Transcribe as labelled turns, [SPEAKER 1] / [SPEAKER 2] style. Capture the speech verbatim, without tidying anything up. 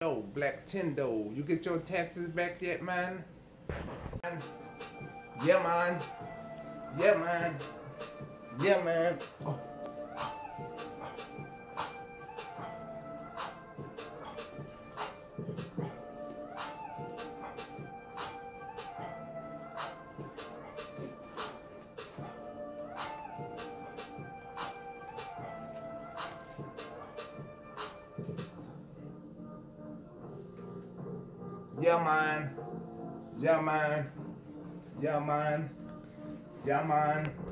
[SPEAKER 1] Oh, Black Tendo, you get your taxes back yet, man? Yeah, man. Yeah, man. Yeah, man. Oh. Yeah, man. Yeah, man. Yeah, man. Yeah, man.